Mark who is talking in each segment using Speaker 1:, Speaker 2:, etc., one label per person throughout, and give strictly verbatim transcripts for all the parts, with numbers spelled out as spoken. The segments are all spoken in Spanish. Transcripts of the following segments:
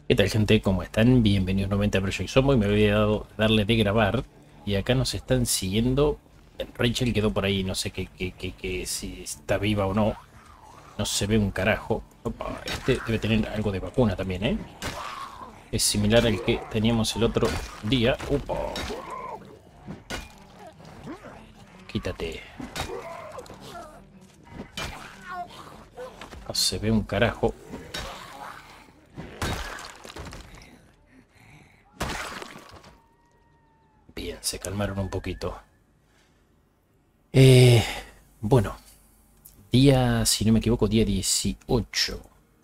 Speaker 1: ¿Qué tal, gente? ¿Cómo están? Bienvenidos nuevamente a Project Zomboid. Me había dado darle de grabar y acá nos están siguiendo. Rachel quedó por ahí, no sé qué, qué, qué, qué, si está viva o no. No se ve un carajo. Opa, este debe tener algo de vacuna también, ¿eh? Es similar al que teníamos el otro día. Upa, quítate. No se ve un carajo. Bien, se calmaron un poquito. Eh, bueno, día, si no me equivoco, día dieciocho.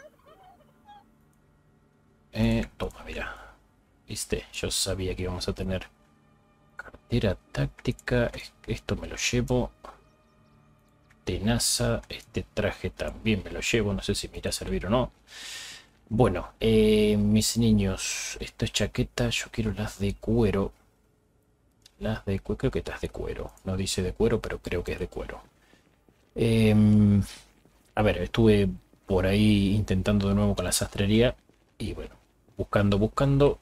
Speaker 1: Eh, toma, mira. ¿Viste? Yo sabía que íbamos a tener cartera táctica. Esto me lo llevo. Tenaza. Este traje también me lo llevo. No sé si me irá a servir o no. Bueno, eh, mis niños. Esto es chaqueta. Yo quiero las de cuero. Las de cuero. Creo que estas de cuero. No dice de cuero, pero creo que es de cuero. Eh, a ver, estuve por ahí intentando de nuevo con la sastrería. Y bueno, buscando, buscando.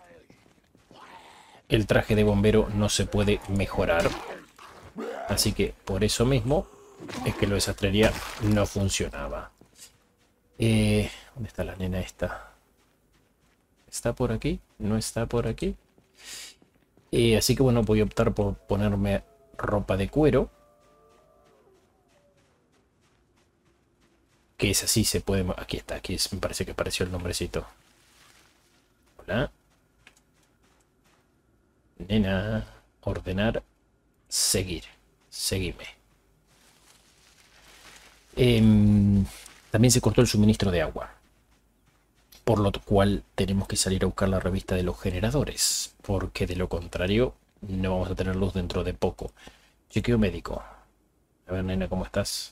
Speaker 1: El traje de bombero no se puede mejorar. Así que por eso mismo es que lo de sastrería no funcionaba. Eh, ¿Dónde está la nena esta? ¿Está por aquí? ¿No está por aquí? Eh, así que bueno, voy a optar por ponerme ropa de cuero. Que es así, se puede... Aquí está, aquí es, me parece que apareció el nombrecito. Hola. Nena. Ordenar. Seguir. Seguime. Eh, también se cortó el suministro de agua. Por lo cual tenemos que salir a buscar la revista de los generadores. Porque de lo contrario no vamos a tener luz dentro de poco. Chequeo médico. A ver, nena, ¿cómo estás?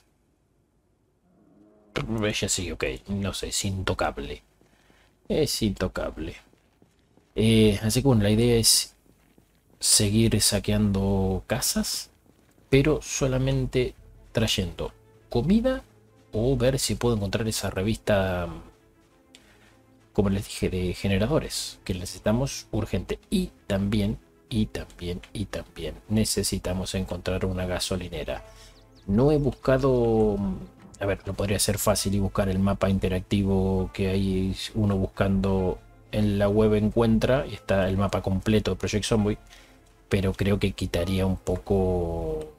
Speaker 1: Ella sí, ok. No sé, es intocable. Es intocable. Eh, así que bueno, la idea es seguir saqueando casas, pero solamente trayendo comida o ver si puedo encontrar esa revista, como les dije, de generadores que necesitamos urgente. Y también, y también, y también necesitamos encontrar una gasolinera. No he buscado... A ver, no podría ser fácil y buscar el mapa interactivo que hay uno buscando en la web encuentra y está el mapa completo de Project Zomboid, pero creo que quitaría un poco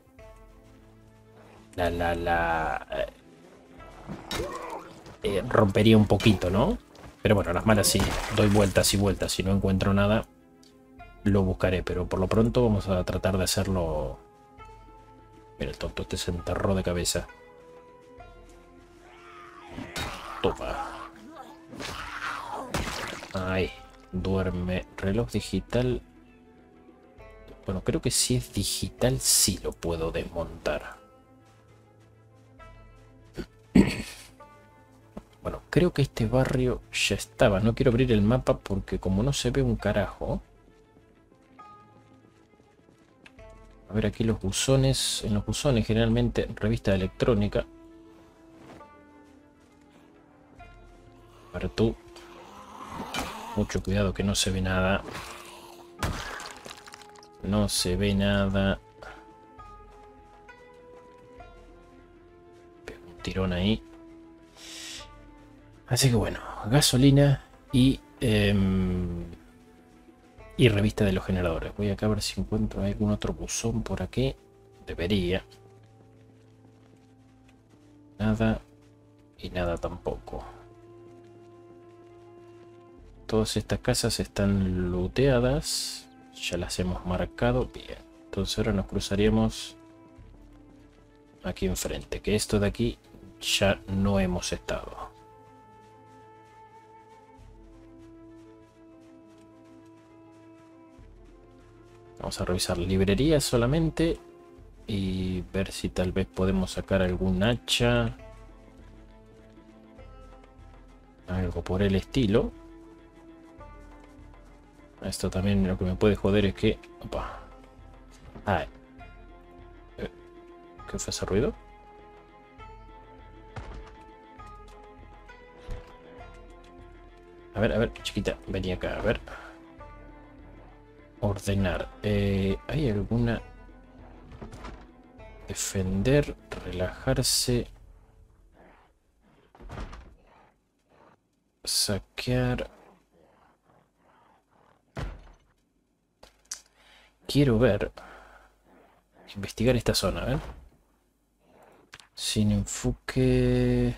Speaker 1: la la la eh, eh, rompería un poquito, ¿no? Pero bueno, las malas sí, doy vueltas y vueltas, si no encuentro nada lo buscaré, pero por lo pronto vamos a tratar de hacerlo. Mira, el tonto este se enterró de cabeza. Toma. Ahí, duerme. Reloj digital. Bueno, creo que si es digital sí lo puedo desmontar. Bueno, creo que este barrio ya estaba. No quiero abrir el mapa porque como no se ve un carajo. A ver aquí los buzones. En los buzones generalmente revista electrónica. Para tú. Mucho cuidado que no se ve nada. No se ve nada. Pego un tirón ahí. Así que bueno, gasolina y... Eh, y revista de los generadores. Voy acá a ver si encuentro algún otro buzón por aquí. Debería. Nada. Y nada tampoco. Todas estas casas están looteadas. Ya las hemos marcado. Bien. Entonces ahora nos cruzaríamos aquí enfrente. Que esto de aquí ya no hemos estado. Vamos a revisar librerías solamente. Y ver si tal vez podemos sacar algún hacha. Algo por el estilo. Esto también lo que me puede joder es que... Opa. Ah, eh, ¿qué fue ese ruido? A ver, a ver, chiquita, vení acá, a ver. Ordenar. Eh, ¿hay alguna? Defender, relajarse. Saquear. Quiero ver. Investigar esta zona, a ver. Sin enfoque.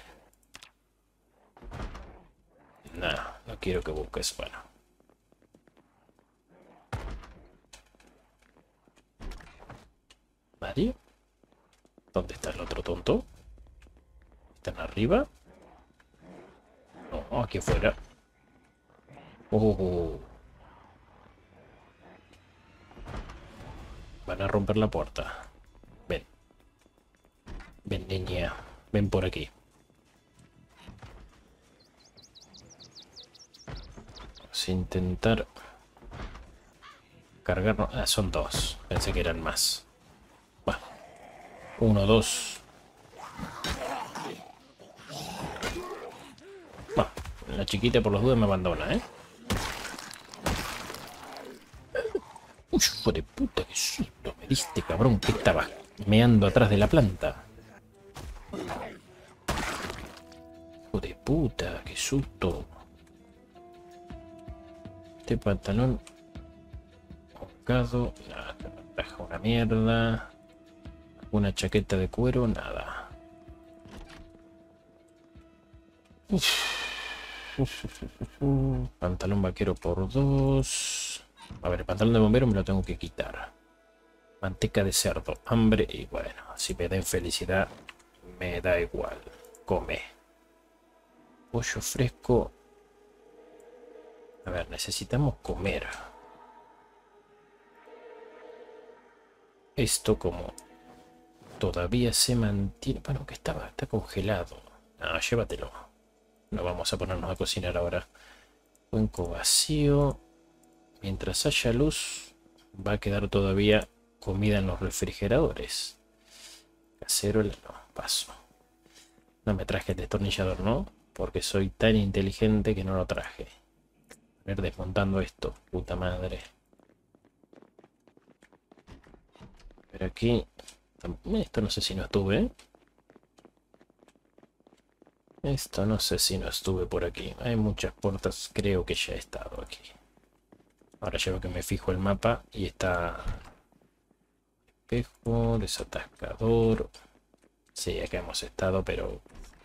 Speaker 1: No, no quiero que busques. Bueno. ¿Nadie? ¿Dónde está el otro tonto? ¿Están arriba? No, aquí afuera. Oh. Van a romper la puerta. Ven. Ven, niña. Ven por aquí. Vamos a intentar cargarnos. Ah, son dos. Pensé que eran más. Bueno. Uno, dos. Bueno, la chiquita por los dudas me abandona, ¿eh? Uy, hijo de puta, qué susto me diste, cabrón. Que estaba meando atrás de la planta. Hijo de puta, qué susto. Este pantalón ahorcado. Nada, traje una mierda. Una chaqueta de cuero, nada. Uf. Uf, uf, uf, uf. Pantalón vaquero por dos. A ver, el pantalón de bombero me lo tengo que quitar. Manteca de cerdo, hambre y bueno, si me den felicidad, me da igual. Come. Pollo fresco. A ver, necesitamos comer. Esto como todavía se mantiene. Bueno, que estaba, está congelado. No, llévatelo. No vamos a ponernos a cocinar ahora. Cuenco vacío. Mientras haya luz, va a quedar todavía comida en los refrigeradores. Cacerola, no, paso. No me traje el destornillador, ¿no? Porque soy tan inteligente que no lo traje. A ver, desmontando esto, puta madre. Pero aquí... Esto no sé si no estuve, ¿eh? Esto no sé si no estuve por aquí. Hay muchas puertas, creo que ya he estado aquí. Ahora llevo que me fijo el mapa y está... Espejo, desatascador. Sí, acá hemos estado, pero...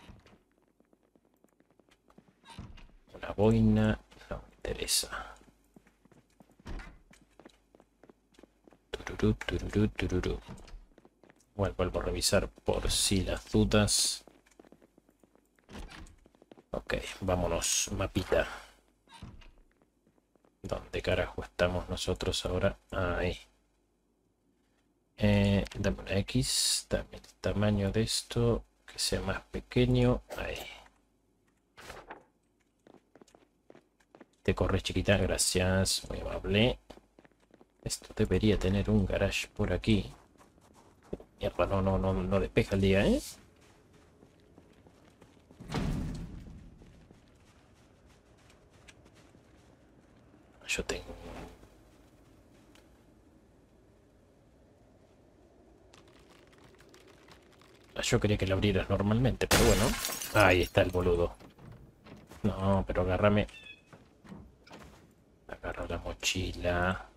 Speaker 1: Una boina no me interesa. Tururú, tururú, tururú. Igual vuelvo a revisar por si las dudas. Ok, vámonos, mapita. ¿Dónde carajo estamos nosotros ahora? Ahí. Eh, dame una X, dame el tamaño de esto, que sea más pequeño. Ahí. Te corres, chiquita, gracias, muy amable. Esto debería tener un garage por aquí. Mierda, no, no, no, no despeja el día, ¿eh? Yo tengo... Yo quería que lo abrieras normalmente, pero bueno. Ahí está el boludo. No, pero agárrame. Agarra la mochila.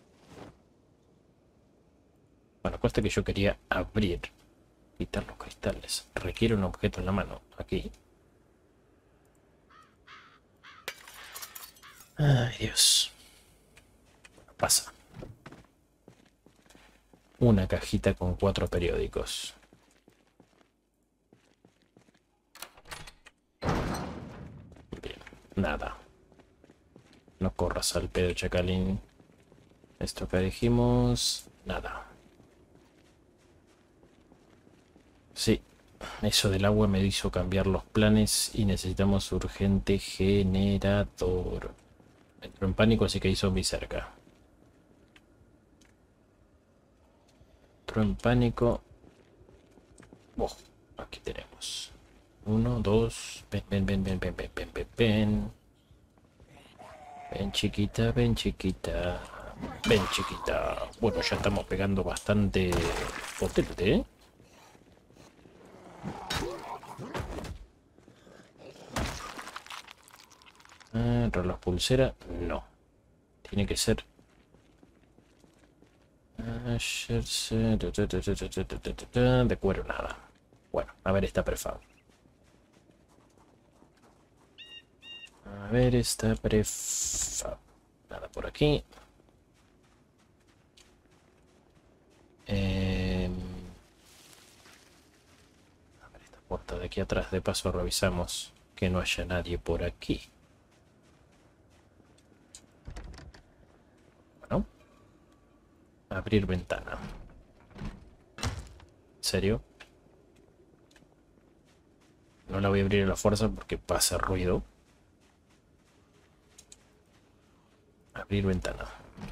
Speaker 1: Bueno, cuesta que yo quería abrir. Quitar los cristales. Requiere un objeto en la mano. Aquí. Ay, Dios. Bueno, pasa. Una cajita con cuatro periódicos. Bien, nada. No corras al pedo, chacalín. Esto que dijimos... Nada. Sí, eso del agua me hizo cambiar los planes y necesitamos urgente generador. Entró en pánico, así que hizo mi cerca. Entró en pánico. Oh, aquí tenemos. Uno, dos. Ven, ven, ven, ven, ven, ven, ven, ven, ven. Ven chiquita, ven chiquita. Ven chiquita. Bueno, ya estamos pegando bastante potente, ¿eh? Ah, reloj pulsera, no. Tiene que ser... De cuero nada. Bueno, a ver esta prefab. A ver esta prefab. Nada por aquí. Eh... A ver esta puerta de aquí atrás. De paso revisamos que no haya nadie por aquí. Bueno. Abrir ventana. ¿En serio? No la voy a abrir a la fuerza porque pasa ruido. Abrir ventana.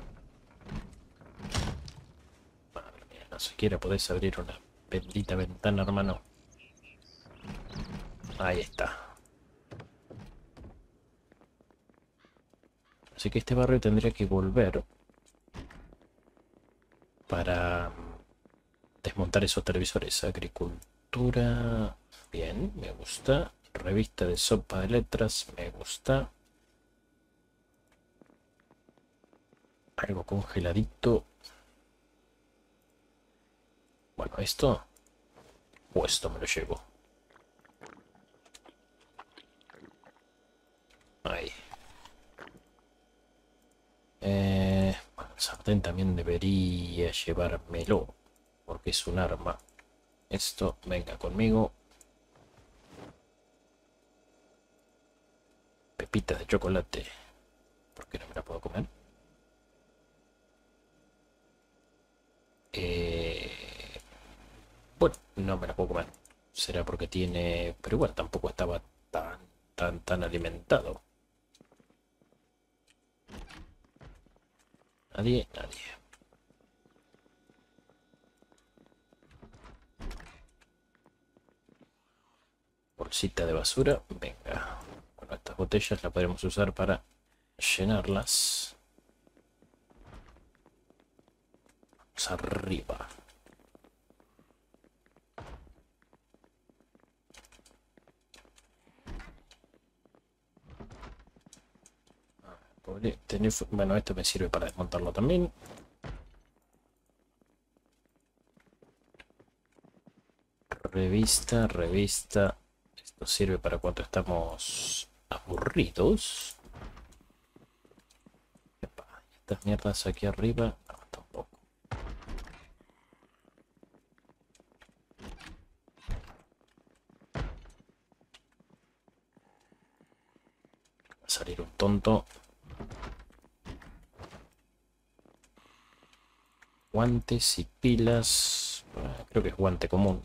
Speaker 1: Madre mía, no siquiera podés abrir una bendita ventana, hermano. Ahí está. Así que este barrio tendría que volver para desmontar esos televisores. Agricultura. Bien, me gusta. Revista de sopa de letras. Me gusta. Algo congeladito. Bueno, esto... O esto me lo llevo. Ahí. Eh, bueno, el sartén también debería llevármelo. Porque es un arma. Esto, venga conmigo. Pepitas de chocolate. ¿Por qué no me la puedo comer? Eh... Bueno, no me la puedo comer. Será porque tiene... Pero igual tampoco estaba tan, tan, tan alimentado. Nadie, nadie. Bolsita de basura. Venga. Bueno, estas botellas las podremos usar para llenarlas. Vamos arriba. Bueno, esto me sirve para desmontarlo también. Revista, revista. Esto sirve para cuando estamos aburridos. Epa, estas mierdas aquí arriba. No, tampoco. Va a salir un tonto. Guantes y pilas. Creo que es guante común.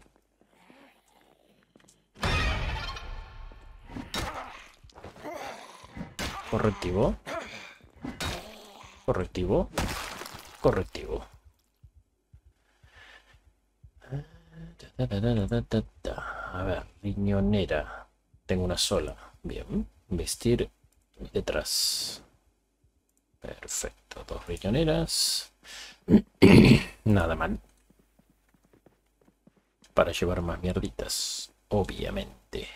Speaker 1: Correctivo. Correctivo. Correctivo. A ver, riñonera. Tengo una sola. Bien. Vestir detrás. Perfecto. Dos riñoneras. Nada mal. Para llevar más mierditas. Obviamente.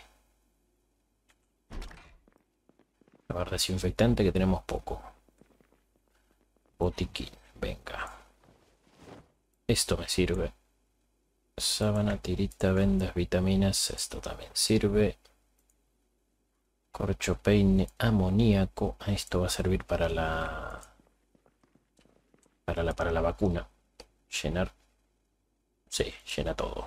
Speaker 1: A ver, desinfectante que tenemos poco. Botiquín. Venga. Esto me sirve. Sábana, tirita, vendas, vitaminas. Esto también sirve. Corcho, peine, amoníaco. Esto va a servir para la... Para la, para la vacuna. Llenar. Sí, llena todo.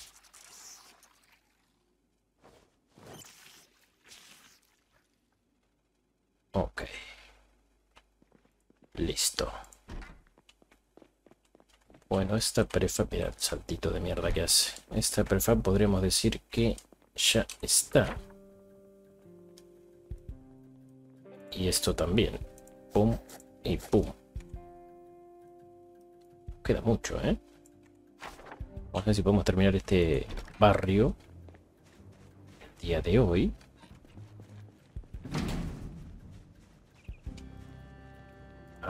Speaker 1: Ok. Listo. Bueno, esta prefab, mira el saltito de mierda que hace. Esta prefab podríamos decir que ya está. Y esto también. Pum y pum. Queda mucho, ¿eh? Vamos a ver si podemos terminar este barrio el día de hoy.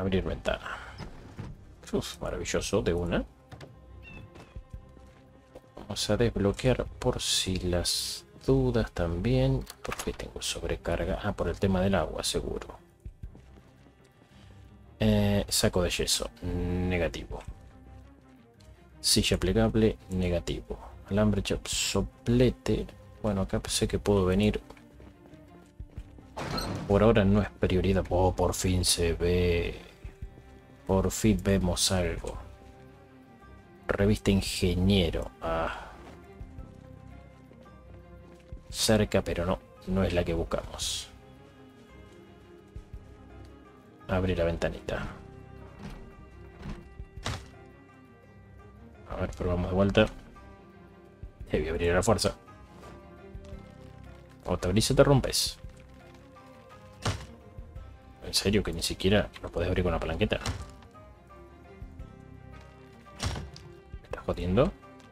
Speaker 1: Abrir ventana. Uf, maravilloso, de una. Vamos a desbloquear por si las dudas también. ¿Por qué tengo sobrecarga? Ah, por el tema del agua, seguro. Eh, saco de yeso, negativo. Silla plegable, negativo. Alambre chop, soplete. Bueno, acá sé que puedo venir. Por ahora no es prioridad. Oh, por fin se ve. Por fin vemos algo. Revista ingeniero. Ah. Cerca, pero no. No es la que buscamos. Abrir la ventanita. A ver, probamos de vuelta. Debí abrir a la fuerza. O te abrís o te rompes. ¿En serio que ni siquiera lo podés abrir con la palanqueta? ¿Me estás jodiendo?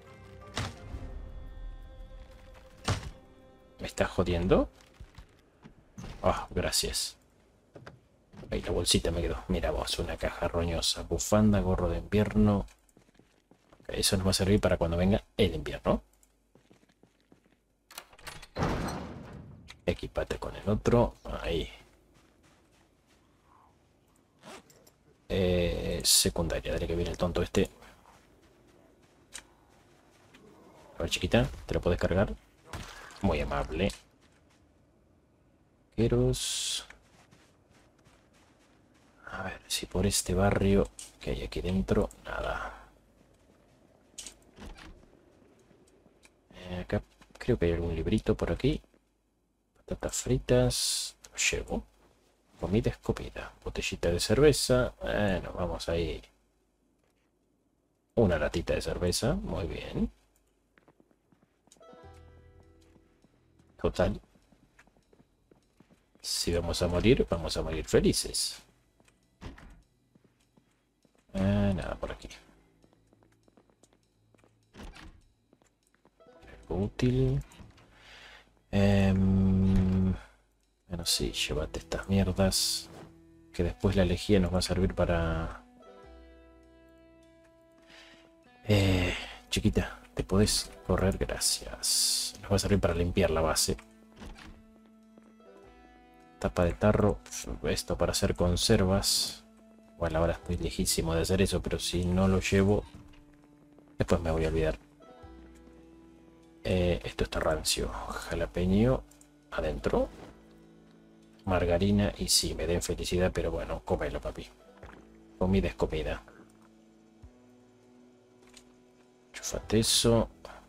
Speaker 1: ¿Me estás jodiendo? Ah, oh, gracias. Ahí la bolsita me quedó. Mira vos, una caja roñosa. Bufanda, gorro de invierno. Eso nos va a servir para cuando venga el invierno. Equipate con el otro. Ahí. Eh, secundaria. Dale que viene el tonto este. A ver, chiquita. ¿Te lo puedes cargar? Muy amable. Queros. A ver, si por este barrio que hay aquí dentro, nada. Eh, acá creo que hay algún librito por aquí. Patatas fritas. Lo llevo. Comida es comida. Botellita de cerveza. Bueno, vamos ahí. Una latita de cerveza. Muy bien. Total. Si vamos a morir, vamos a morir felices. Eh, nada por aquí. Algo útil. Eh, bueno, sí, llévate estas mierdas. Que después la lejía nos va a servir para... Eh, chiquita, ¿te podés correr? Gracias. Nos va a servir para limpiar la base. Tapa de tarro. Esto para hacer conservas. Bueno, ahora estoy lejísimo de hacer eso, pero si no lo llevo, después me voy a olvidar. Eh, esto está rancio. Jalapeño adentro. Margarina y sí, me den felicidad, pero bueno, cómelo, papi. Comida es comida. Chúfate eso.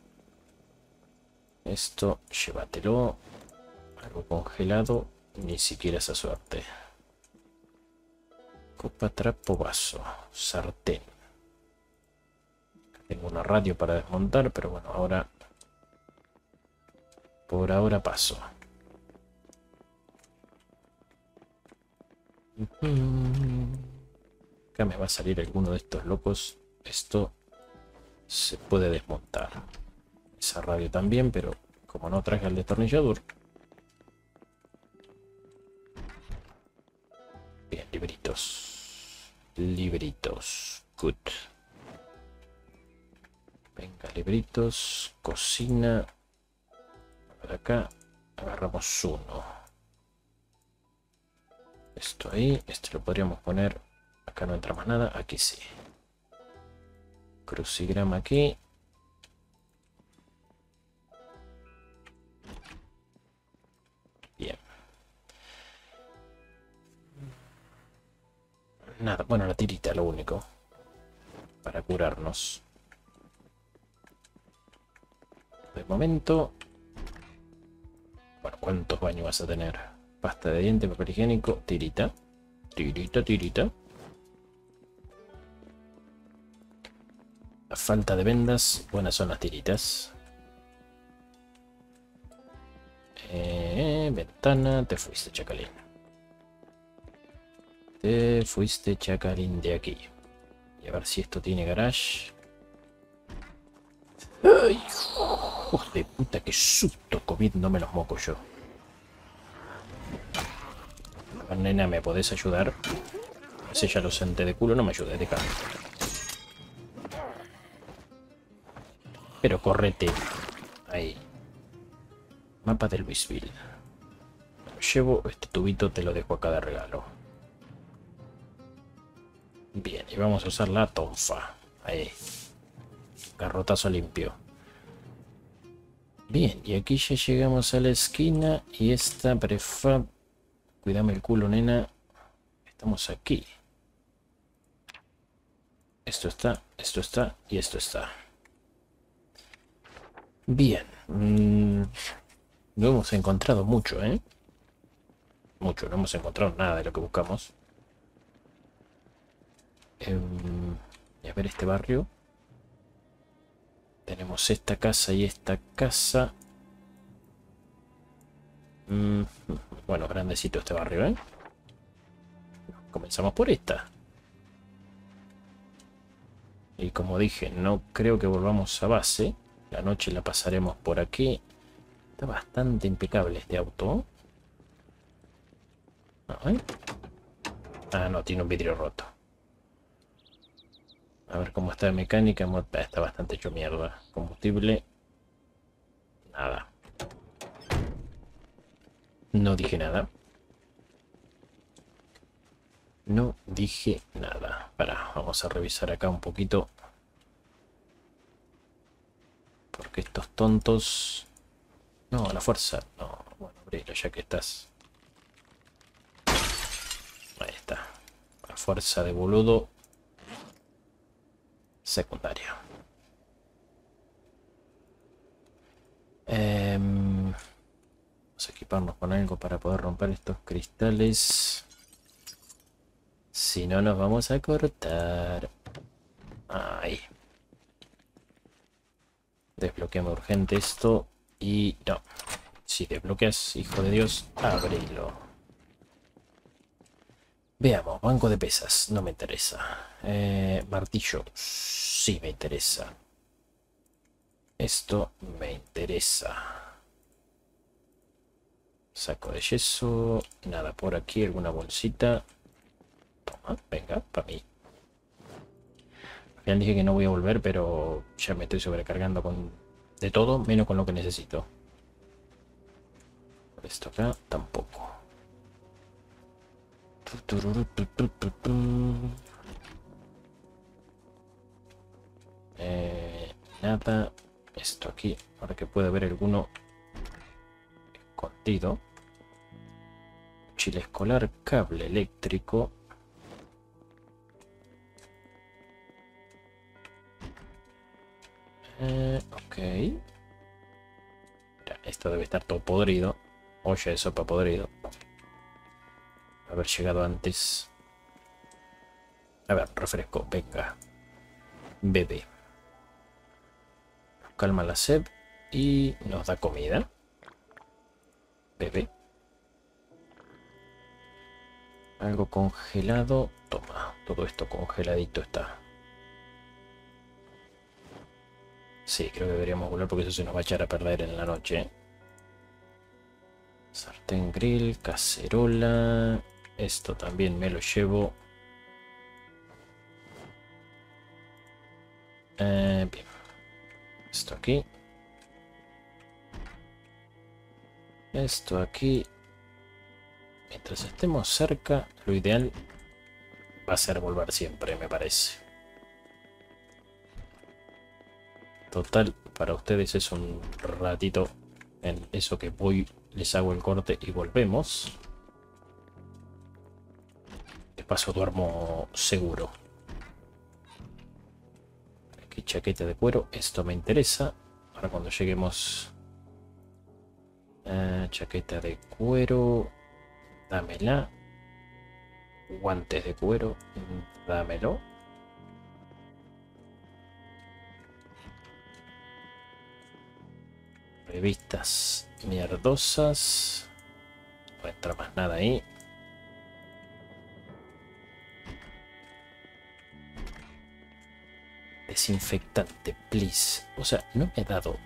Speaker 1: Esto, llévatelo. Algo congelado, ni siquiera esa suerte. Copa, trapo, vaso. Sartén. Tengo una radio para desmontar, pero bueno, ahora... Por ahora paso. Acá me va a salir alguno de estos locos. Esto se puede desmontar. Esa radio también, pero como no traje el destornillador. Bien, libritos. Libritos. Good. Venga, libritos. Cocina. Por acá agarramos uno. Esto ahí. Este lo podríamos poner. Acá no entra más nada. Aquí sí. Crucigrama aquí. Bien. Nada. Bueno, la tirita, lo único. Para curarnos. De momento. Bueno, ¿cuántos baños vas a tener? Pasta de diente, papel higiénico, tirita. Tirita, tirita. A falta de vendas, buenas son las tiritas. Eh, ventana, te fuiste, chacalín. Te fuiste, chacalín, de aquí. Y a ver si esto tiene garage. ¡Ay! ¡Hijo de puta! ¡Qué susto! Comiéndome los mocos yo. Nena, ¿me podés ayudar? Ese ya lo senté de culo, no me ayudes, deja. Pero correte. Ahí. Mapa de Louisville. Llevo este tubito, te lo dejo acá de regalo. Bien, y vamos a usar la tonfa. Ahí. Garrotazo limpio. Bien, y aquí ya llegamos a la esquina. Y esta prefab. Cuídame el culo, nena. Estamos aquí. Esto está, esto está y esto está. Bien. Mm, no hemos encontrado mucho, ¿eh? Mucho, no hemos encontrado nada de lo que buscamos. Eh, y a ver este barrio. Tenemos esta casa y esta casa. Mm, bueno, grandecito este barrio, ¿eh? Comenzamos por esta. Y como dije, no creo que volvamos a base. La noche la pasaremos por aquí. Está bastante impecable este auto. ¿Eh? Ah, no, tiene un vidrio roto. A ver cómo está de mecánica. Está bastante hecho mierda. Combustible. Nada. No dije nada. No dije nada. Para, vamos a revisar acá un poquito. Porque estos tontos... No, a la fuerza. No, bueno, abrilo ya que estás. Ahí está. La fuerza de boludo. Secundaria. Eh, vamos a equiparnos con algo para poder romper estos cristales. Si no, nos vamos a cortar. Ahí. Desbloqueame urgente esto. Y no. Si desbloqueas, hijo de Dios, abrilo. Veamos, banco de pesas. No me interesa. Eh, martillo. Sí me interesa. Esto me interesa. Saco de yeso. Nada por aquí. Alguna bolsita. Toma, venga, para mí. Al final dije que no voy a volver, pero ya me estoy sobrecargando con de todo, menos con lo que necesito. Esto acá tampoco. Eh, nada. Esto aquí, ahora que puede haber alguno escondido. Mochila escolar, cable eléctrico. Eh, ok. Mira, esto debe estar todo podrido. Olla de sopa podrido. Haber llegado antes. A ver, refresco, venga. Bebe. Nos calma la sed y nos da comida. Bebe. Algo congelado. Toma, todo esto congeladito está. Sí, creo que deberíamos volar porque eso se nos va a echar a perder en la noche. Sartén grill, cacerola. Esto también me lo llevo. Eh, bien. Esto aquí. Esto aquí. Mientras estemos cerca, lo ideal va a ser volver siempre, me parece. Total, para ustedes es un ratito en eso que voy, les hago el corte y volvemos. De paso duermo seguro. Aquí chaqueta de cuero, esto me interesa. Ahora cuando lleguemos... Eh, chaqueta de cuero, dámela. Guantes de cuero, dámelo. Revistas mierdosas. No entra más nada ahí. Desinfectante, please. O sea, no me ha dado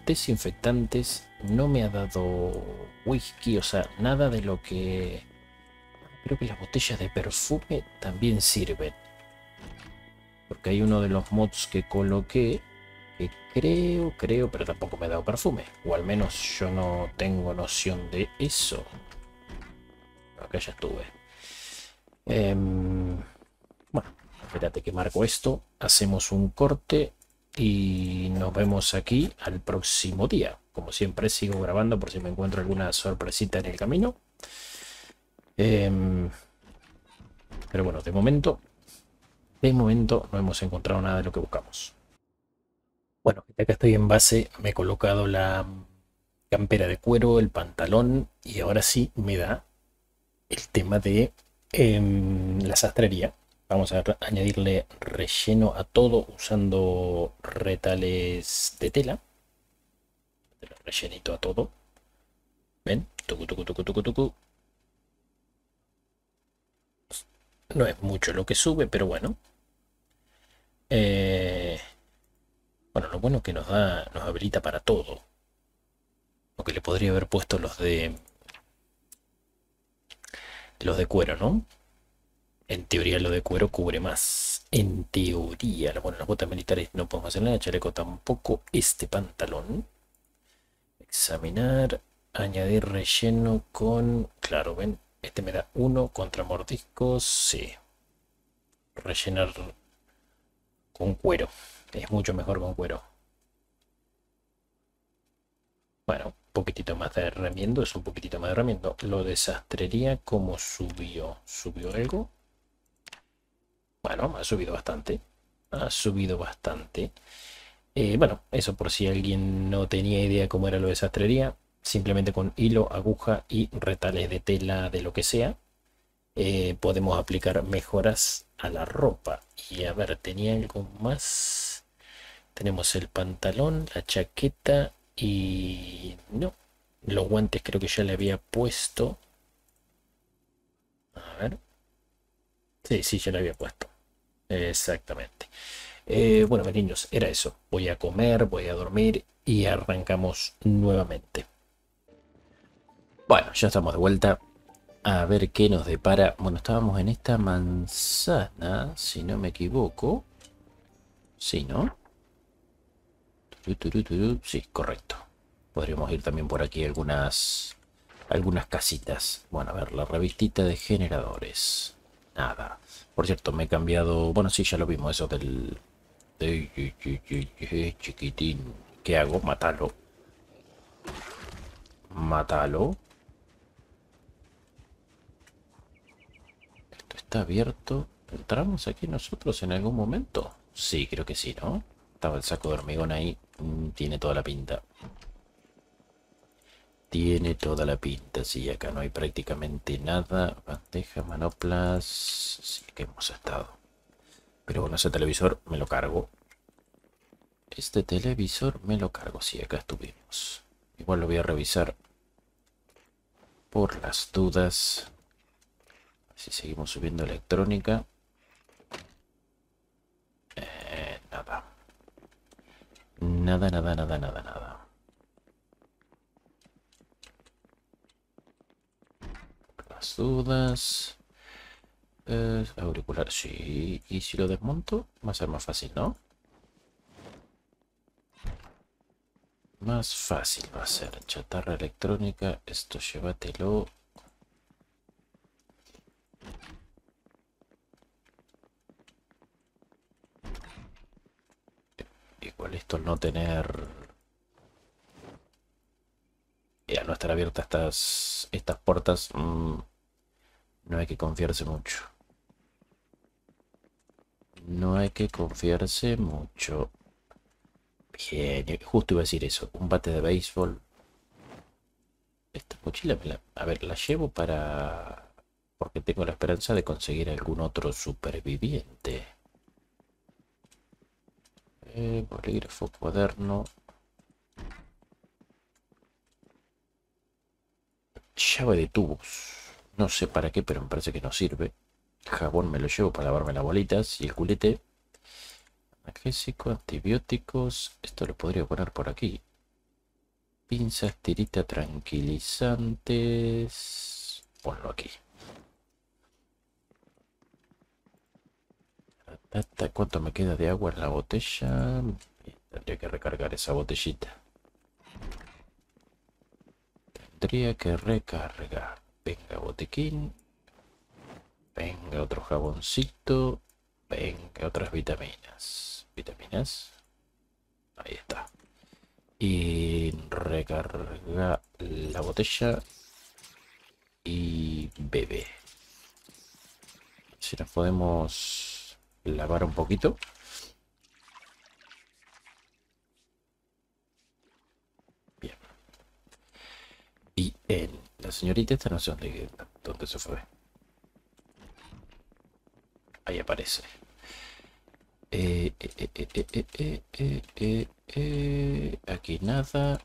Speaker 1: desinfectantes. No me ha dado whisky. O sea, nada de lo que creo que las botellas de perfume también sirven. Porque hay uno de los mods que coloqué que creo, creo, pero tampoco me ha dado perfume. O al menos yo no tengo noción de eso. Acá ya estuve. Eh, bueno, espérate que marco esto. Hacemos un corte y nos vemos aquí al próximo día. Como siempre sigo grabando por si me encuentro alguna sorpresita en el camino. Eh, pero bueno, de momento, de momento no hemos encontrado nada de lo que buscamos. Bueno, acá estoy en base, me he colocado la campera de cuero, el pantalón y ahora sí me da el tema de eh, la sastrería. Vamos a añadirle relleno a todo usando retales de tela. Rellenito a todo. ¿Ven? Tucu, tucu, tucu, tucu, tucu. No es mucho lo que sube, pero bueno. Eh, bueno, lo bueno es que nos da, nos habilita para todo. Aunque le podría haber puesto los de los de cuero, ¿no? En teoría lo de cuero cubre más. En teoría. Bueno, las botas militares no podemos hacer nada. Chaleco tampoco. Este pantalón. Examinar. Añadir relleno con... Claro, ven. Este me da uno contra mordiscos. Sí. Rellenar con cuero. Es mucho mejor con cuero. Bueno, un poquitito más de remiendo. Es un poquitito más de remiendo. Lo de sastrería, ¿cómo subió? ¿Subió algo? Bueno, ha subido bastante. Ha subido bastante. Eh, bueno, eso por si alguien no tenía idea cómo era lo de sastrería. Simplemente con hilo, aguja y retales de tela de lo que sea. Eh, podemos aplicar mejoras a la ropa. Y a ver, tenía algo más. Tenemos el pantalón, la chaqueta y... No, los guantes creo que ya le había puesto. A ver. Sí, sí, ya le había puesto. Exactamente. Eh, bueno, mis niños, era eso. Voy a comer, voy a dormir y arrancamos nuevamente. Bueno, ya estamos de vuelta. A ver qué nos depara. Bueno, estábamos en esta manzana, si no me equivoco. Sí, ¿no? Sí, correcto. Podríamos ir también por aquí algunas, algunas casitas. Bueno, a ver, la revistita de generadores. Nada. Por cierto, me he cambiado... Bueno, sí, ya lo vimos, eso del... de chiquitín. ¿Qué hago? Mátalo. Mátalo. Esto está abierto. ¿Entramos aquí nosotros en algún momento? Sí, creo que sí, ¿no? Estaba el saco de hormigón ahí. Tiene toda la pinta. Tiene toda la pinta. Sí, acá no hay prácticamente nada. Bandeja, manoplas. Sí, que hemos estado. Pero bueno, ese televisor me lo cargo. Este televisor me lo cargo. Sí, acá estuvimos. Igual lo voy a revisar por las dudas. Si seguimos subiendo electrónica. Eh, nada. Nada, nada, nada, nada, nada. Por las dudas. Eh, auricular, sí. Y si lo desmonto, va a ser más fácil, ¿no? Más fácil va a ser. Chatarra electrónica. Esto llévatelo. Igual esto al no tener... Y al no estar abiertas estas, estas puertas, mmm, no hay que confiarse mucho. No hay que confiarse mucho. Bien, justo iba a decir eso. Un bate de béisbol. Esta mochila me la... A ver, la llevo para... Porque tengo la esperanza de conseguir algún otro superviviente. Eh, bolígrafo, cuaderno. Llave de tubos. No sé para qué, pero me parece que no sirve. Jabón me lo llevo para lavarme las bolitas y el culete. Analgésico, antibióticos. Esto lo podría poner por aquí. Pinzas, tirita, tranquilizantes. Ponlo aquí. Tata, ¿cuánto me queda de agua en la botella? Tendría que recargar esa botellita. Tendría que recargar. Venga, botiquín. Venga, otro jaboncito. Venga, otras vitaminas. Vitaminas. Ahí está. Y recarga la botella. Y bebe. Si nos podemos lavar un poquito. Bien. Y en la señorita esta no sé dónde, dónde se fue. Ahí aparece. Eh, eh, eh, eh, eh, eh, eh, eh, eh, aquí nada.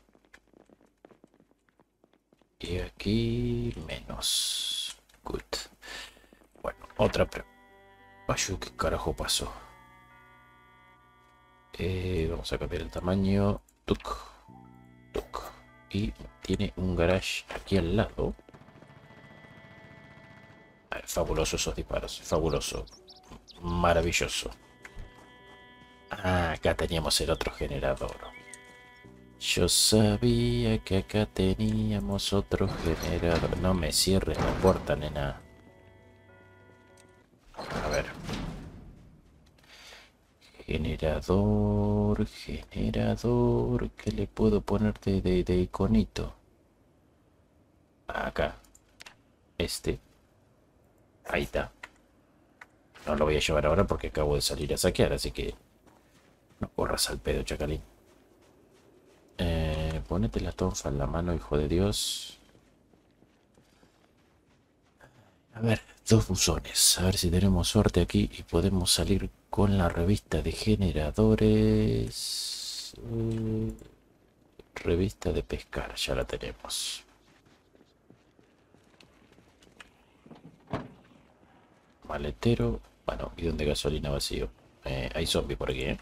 Speaker 1: Y aquí menos. Good. Bueno, otra pregunta. Ay, ¿qué carajo pasó? Eh, vamos a cambiar el tamaño. Tuc, tuc. Y tiene un garage aquí al lado. Ah, fabuloso esos disparos. Fabuloso. Maravilloso. Ah, acá teníamos el otro generador. Yo sabía que acá teníamos otro generador. No me cierres la puerta, nena. A ver. Generador, generador. ¿Qué le puedo poner de, de, de iconito? Acá. Este. Ahí está. No lo voy a llevar ahora porque acabo de salir a saquear, así que no corras al pedo, chacalín. Eh, ponete la tonfa en la mano, hijo de Dios. A ver, dos buzones. A ver si tenemos suerte aquí y podemos salir con la revista de generadores. Eh, revista de pescar, ya la tenemos. Maletero. Bueno, bidón de gasolina vacío. Eh, hay zombies por aquí, ¿eh?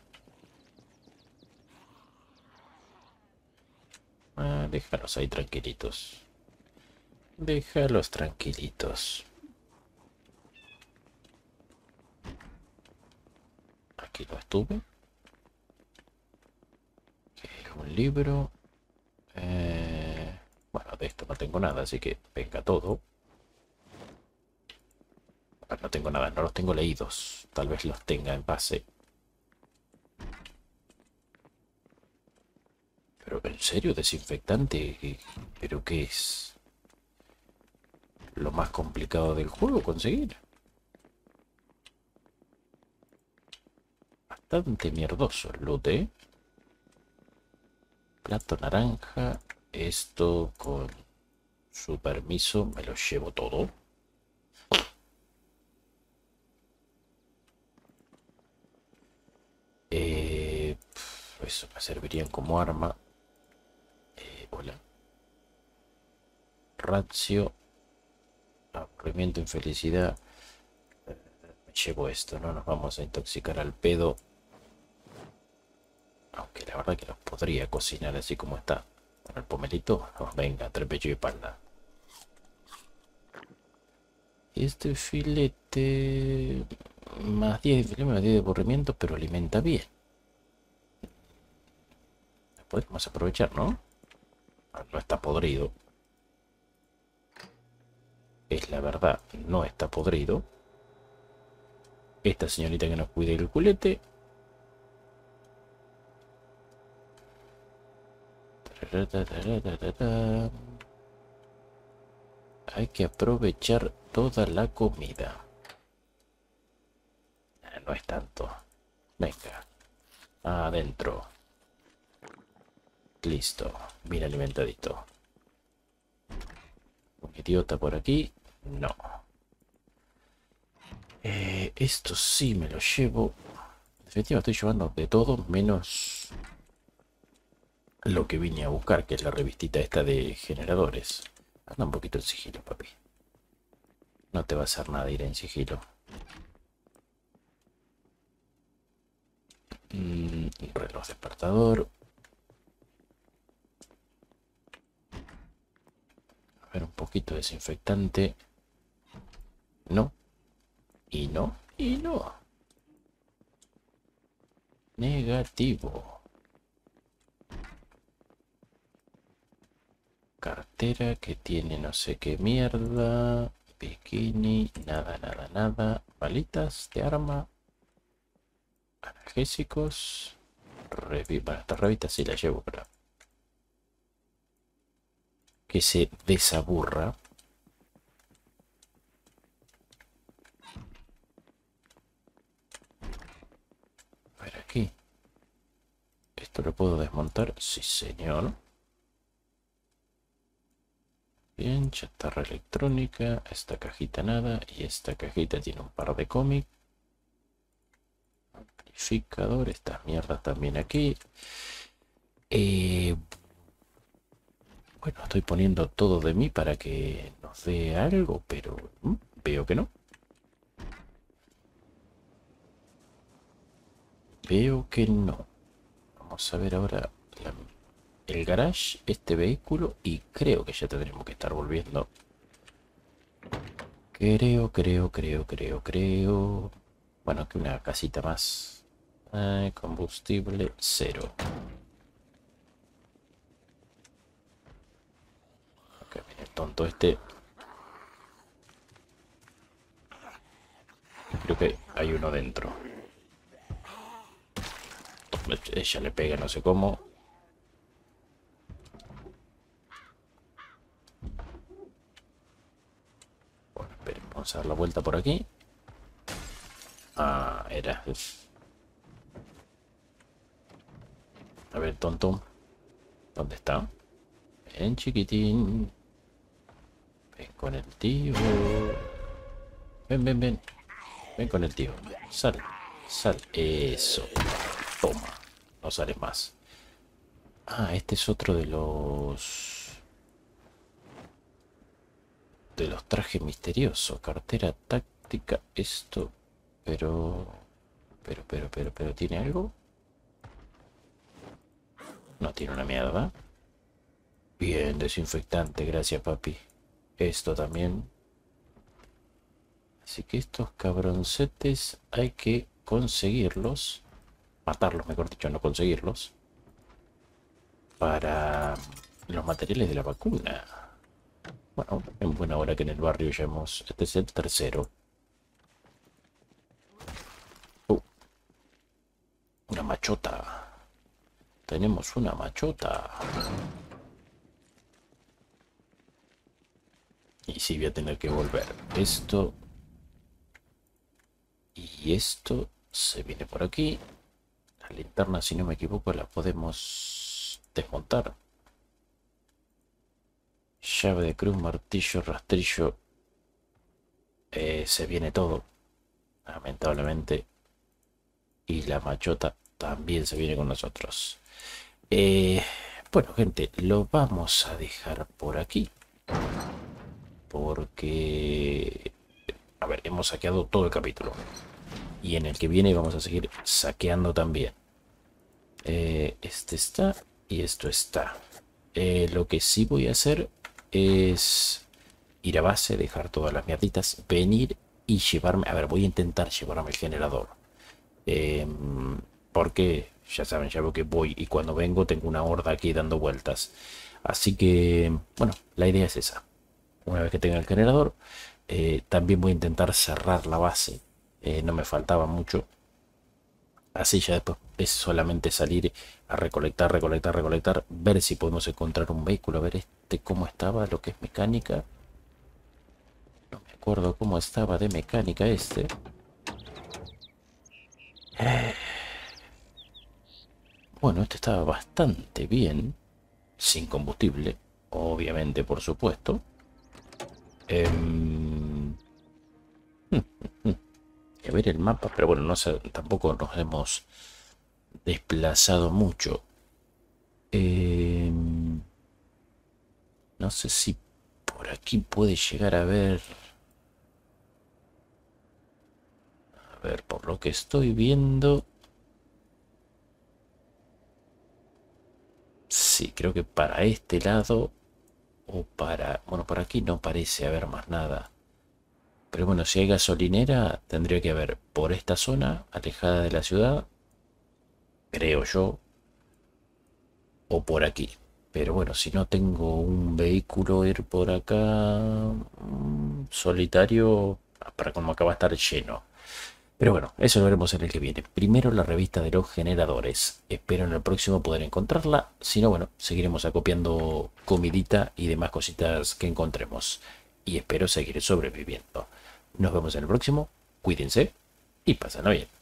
Speaker 1: Ah, déjalos ahí tranquilitos. Déjalos tranquilitos. Aquí lo estuve. Un libro. Eh, bueno, de esto no tengo nada, así que venga todo. Ah, no tengo nada, no los tengo leídos. Tal vez los tenga en base. Pero, ¿en serio? ¿Desinfectante? ¿Pero qué es? ¿Lo más complicado del juego conseguir? Bastante mierdoso el loot, ¿eh? Plato naranja. Esto con su permiso me lo llevo todo. Eh, eso me servirían como arma. Eh, hola. Ratio. Aburrimiento, infelicidad. Eh, me llevo esto, no nos vamos a intoxicar al pedo. Aunque la verdad que los podría cocinar así como está. Con el pomelito. Oh, venga, entre pecho y espalda. Este filete. Más diez de filete, más diez de aburrimiento, pero alimenta bien. Podemos aprovechar, ¿no? No está podrido. Es la verdad, no está podrido. Esta señorita que nos cuide el culete. Hay que aprovechar toda la comida. No es tanto. Venga. Adentro. Listo. Bien alimentadito. Un idiota por aquí. No. Eh, esto sí me lo llevo. Efectivamente estoy llevando de todo menos lo que vine a buscar, que es la revistita esta de generadores. Anda un poquito en sigilo, papi. No te va a hacer nada ir en sigilo. Mm, reloj despertador. A ver, un poquito de desinfectante. No. Y no. Y no. Negativo. Cartera que tiene no sé qué mierda. Bikini. Nada, nada, nada. Balitas de arma. Analgésicos. Revi bueno, esta revista sí la llevo para que se desaburra. A ver aquí. ¿Esto lo puedo desmontar? Sí, señor. Bien, chatarra electrónica. Esta cajita nada. Y esta cajita tiene un par de cómics. Amplificador. Estas mierdas también aquí. Eh, bueno, estoy poniendo todo de mí para que nos dé algo, pero ¿hmm? Veo que no. Veo que no. Vamos a ver ahora la, el garage, este vehículo, y creo que ya tendremos que estar volviendo. Creo, creo, creo, creo, creo. Bueno, que una casita más. Eh, combustible cero. Acá viene el tonto este. Creo que hay uno dentro. Ella le pega no sé cómo. Bueno, esperen, vamos a dar la vuelta por aquí. Ah, era. A ver, tonto. ¿Dónde está? Ven, chiquitín. Ven con el tío. Ven, ven, ven. Ven con el tío. Sal. Sal. Eso. Toma. No sales más. Ah, este es otro de los... De los trajes misteriosos. Cartera táctica. Esto. Pero... Pero, pero, pero, pero... ¿Tiene algo? No tiene una mierda. Bien, desinfectante. Gracias, papi. Esto también. Así que estos cabroncetes hay que conseguirlos. Matarlos, mejor dicho, no conseguirlos. Para los materiales de la vacuna. Bueno, en buena hora que en el barrio ya hemos... Este es el tercero. Uh, una machota. Tenemos una machota. Y sí, voy a tener que volver. Esto... Y esto se viene por aquí. La linterna, si no me equivoco, la podemos desmontar. Llave de cruz, martillo, rastrillo. Eh, se viene todo. Lamentablemente. Y la machota también se viene con nosotros. Eh, bueno, gente, lo vamos a dejar por aquí. Porque... A ver, hemos saqueado todo el capítulo. Y en el que viene vamos a seguir saqueando también. Eh, este está y esto está. Eh, lo que sí voy a hacer es ir a base, dejar todas las mierditas, venir y llevarme... A ver, voy a intentar llevarme el generador. Eh, porque, ya saben, ya veo que voy y cuando vengo tengo una horda aquí dando vueltas. Así que, bueno, la idea es esa. Una vez que tenga el generador, eh, también voy a intentar cerrar la base. Eh, no me faltaba mucho. Así ya después es solamente salir a recolectar, recolectar, recolectar. Ver si podemos encontrar un vehículo. A ver este cómo estaba, lo que es mecánica. No me acuerdo cómo estaba de mecánica este. Eh, bueno, este estaba bastante bien. Sin combustible. Obviamente, por supuesto. Eh, a ver el mapa, pero bueno, no sé, tampoco nos hemos desplazado mucho. Eh, no sé si por aquí puede llegar a ver... A ver, por lo que estoy viendo... Sí, creo que para este lado o para... Bueno, por aquí no parece haber más nada. Pero bueno, si hay gasolinera, tendría que haber por esta zona, alejada de la ciudad. creo yo, o por aquí. Pero bueno, si no tengo un vehículo ir por acá mm, solitario, para como acá va a estar lleno. Pero bueno, eso lo veremos en el que viene. Primero la revista de los generadores. Espero en el próximo poder encontrarla. Si no, bueno, seguiremos acopiando comidita y demás cositas que encontremos. Y espero seguir sobreviviendo. Nos vemos en el próximo. Cuídense y pásenlo bien.